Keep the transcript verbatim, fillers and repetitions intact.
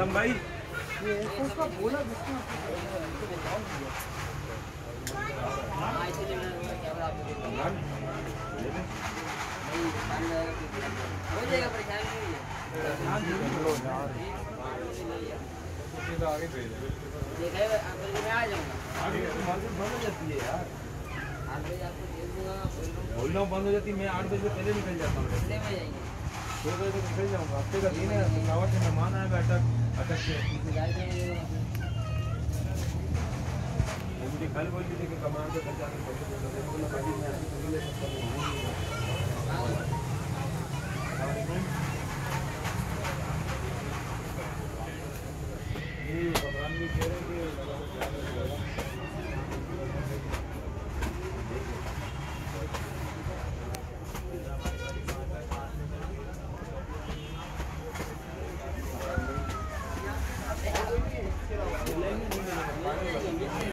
आलम भाई ये उसका बोला किसने हां इसलिए मैं कैमरा आपको देता हूं नहीं हो जाएगा परेशान नहीं है ध्यान दो यार तो आगे भेज दे देखा है अंकल मैं आ जाऊंगा आगे मार्केट बंद हो जाती है यार आठ बजे आपको दे दूंगा बोलना बंद हो जाती है मैं आठ बजे से पहले निकल जाता हूँ कितने में जाएंगे दो बजे तक निकल जाऊंगा हफ्ते का दिन है गाँव से मेहमान आएगा अटक अटक से मुझे कल बोल दी थी कि कमान के खर्चा नहीं